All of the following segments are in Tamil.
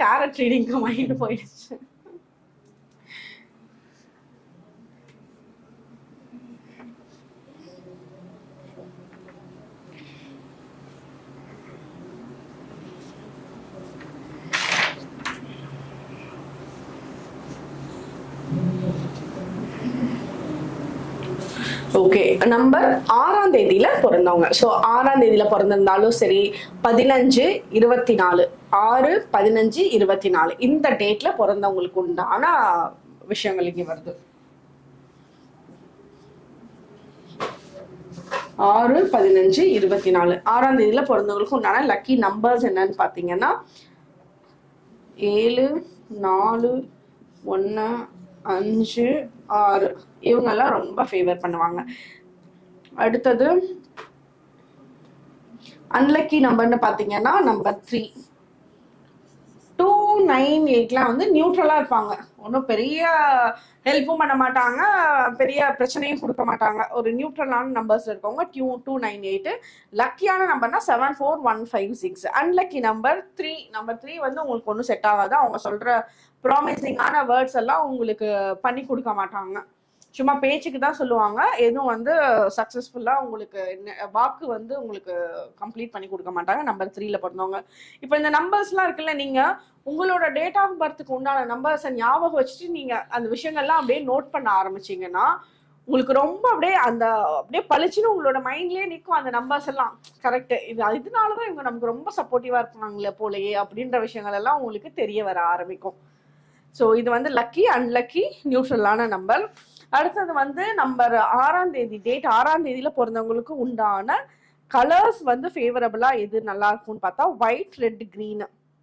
டேரட் ரீடிங்க்கு மைண்ட் போயிடுச்சு. ஓகே, நம்பர் 6ஆம் தேதியில பிறந்தவங்க. ஸோ 6ஆம் தேதியில பிறந்திருந்தாலும் சரி, 15, 24, 6, 15, 24 இந்த டேட்ல பிறந்தவங்களுக்கு உண்டான விஷயங்கள் இங்க வருது. 6, 15, 24 6ஆம் தேதியில பிறந்தவங்களுக்கு உண்டான லக்கி நம்பர்ஸ் என்னன்னு பாத்தீங்கன்னா 7, 4, 1, 5, 6 இவங்கெல்லாம் ரொம்ப ஃபேவர் பண்ணுவாங்க. அடுத்தது அன்லக்கி நம்பர்னு பாத்தீங்கன்னா நம்பர் 3, 2, 9, 8லாம் வந்து நியூட்ரலா இருப்பாங்க. ஒன்றும் பெரிய ஹெல்ப்பும் பண்ண மாட்டாங்க, பெரிய பிரச்சனையும் கொடுக்க மாட்டாங்க. ஒரு நியூட்ரலான நம்பர்ஸ் இருக்கவங்க 2, 9, 8. லக்கியான நம்பர்னா 7, 4, 1, 5, 6. Unlucky number 3. நம்பர் 3 வந்து உங்களுக்கு ஒன்றும் செட் ஆகாது. அவங்க சொல்ற ப்ராமிசிங்கான வேர்ட்ஸ் எல்லாம் உங்களுக்கு பண்ணி கொடுக்க மாட்டாங்க. சும்மா பேச்சுக்கு தான் சொல்லுவாங்க. எதுவும் வந்து சக்சஸ்ஃபுல்லா உங்களுக்கு வாக்கு வந்து உங்களுக்கு கம்ப்ளீட் பண்ணி கொடுக்க மாட்டாங்க. நம்பர் 3ல பிறந்தவங்க. இப்போ இந்த நம்பர்ஸ்லாம் இருக்குல்ல, நீங்க உங்களோட டேட் ஆஃப் பர்த்துக்கு உண்டான நம்பர்ஸை ஞாபகம் வச்சுட்டு நீங்க அந்த விஷயங்கள்லாம் அப்படியே நோட் பண்ண ஆரம்பிச்சீங்கன்னா உங்களுக்கு ரொம்ப அப்படியே பளிச்சுன்னு உங்களோட மைண்ட்லயே நிற்கும் அந்த நம்பர்ஸ் எல்லாம். கரெக்ட், இதனாலதான் இவங்க நமக்கு ரொம்ப சப்போர்ட்டிவா இருக்காங்களே போலயே அப்படின்ற விஷயங்கள் எல்லாம் உங்களுக்கு தெரிய வர ஆரம்பிக்கும். ஸோ இது வந்து லக்கி, அன்லக்கி, நியூட்ரலான நம்பர். அடுத்தது வந்து நம்பர் 6ஆம் தேதி, டேட் 6ஆம் தேதியில பிறந்தவங்களுக்கு உண்டான கலர்ஸ் வந்து ஃபேவரபிளா எது நல்லா இருக்கும்னு பார்த்தா white, red, green.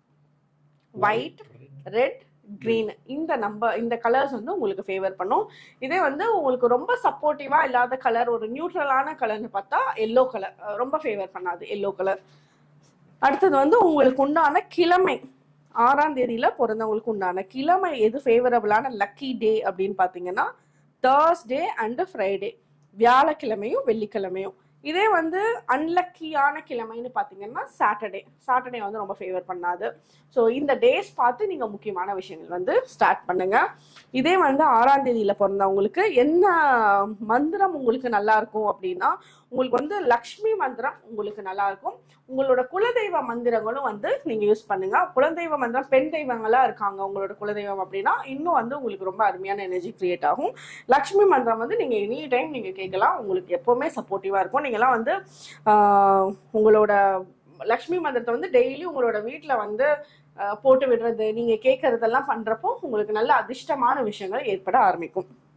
White, red, green இந்த கலர்ஸ் வந்து உங்களுக்கு ஃபேவர் பண்ணும். இதே வந்து உங்களுக்கு ரொம்ப சப்போர்ட்டிவா இல்லாத கலர், ஒரு நியூட்ரலான கலர்னு பார்த்தா எல்லோ கலர் ரொம்ப ஃபேவர் பண்ணாது, எல்லோ கலர். அடுத்தது வந்து உங்களுக்கு உண்டான கிழமை, 6ஆம் தேதியில பிறந்தவங்களுக்கு உண்டான கிழமை எது ஃபேவரபிளான லக்கி டே அப்படின்னு பாத்தீங்கன்னா தேர்ஸ்டே அண்ட் ஃப்ரைடே, வியாழக்கிழமையும் வெள்ளிக்கிழமையும். இதே வந்து அன்லக்கியான கிழமைன்னு பாத்தீங்கன்னா சாட்டர்டே வந்து ரொம்ப ஃபேவர் பண்ணாது. ஸோ இந்த டேஸ் பார்த்து நீங்க முக்கியமான விஷயங்கள் வந்து ஸ்டார்ட் பண்ணுங்க. இதே வந்து 6ஆம் தேதியில பிறந்தவங்களுக்கு என்ன மந்திரம் உங்களுக்கு நல்லா இருக்கும் அப்படின்னா உங்களுக்கு வந்து லக்ஷ்மி மந்திரம் உங்களுக்கு நல்லா இருக்கும். உங்களோட குலதெய்வ மந்திரங்களும் வந்து நீங்க யூஸ் பண்ணுங்க. குலதெய்வ மந்திரம், பெண் தெய்வங்களா இருக்காங்க உங்களோட குலதெய்வம் அப்படின்னா இன்னும் வந்து உங்களுக்கு ரொம்ப அருமையான எனர்ஜி கிரியேட் ஆகும். லக்ஷ்மி மந்திரம் வந்து நீங்க எனி டைம் நீங்க கேட்கலாம், உங்களுக்கு எப்பவுமே சப்போர்ட்டிவா இருக்கும். நீங்கெல்லாம் வந்து உங்களோட லக்ஷ்மி மந்திரத்தை வந்து டெய்லி உங்களோட வீட்டுல வந்து போட்டு விடுறது, நீங்க கேட்கறதெல்லாம் பண்றப்போ உங்களுக்கு நல்ல அதிர்ஷ்டமான விஷயங்கள் ஏற்பட ஆரம்பிக்கும்.